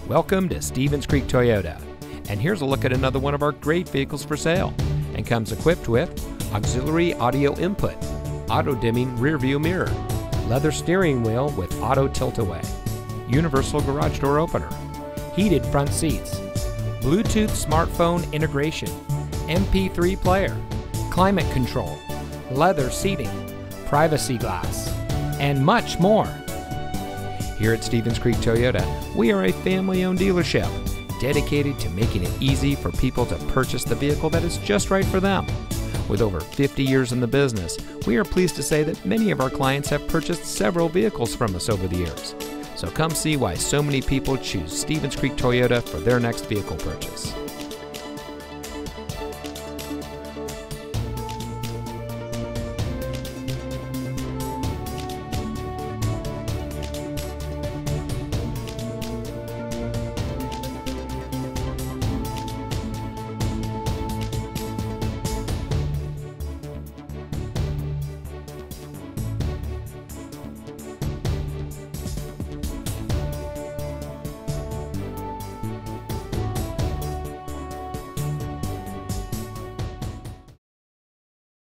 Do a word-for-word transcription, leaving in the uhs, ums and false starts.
Welcome to Stevens Creek Toyota, and here's a look at another one of our great vehicles for sale, and comes equipped with auxiliary audio input, auto-dimming rear-view mirror, leather steering wheel with auto tilt-away, universal garage door opener, heated front seats, Bluetooth smartphone integration, M P three player, climate control, leather seating, privacy glass, and much more. Here at Stevens Creek Toyota, we are a family-owned dealership dedicated to making it easy for people to purchase the vehicle that is just right for them. With over fifty years in the business, we are pleased to say that many of our clients have purchased several vehicles from us over the years. So come see why so many people choose Stevens Creek Toyota for their next vehicle purchase.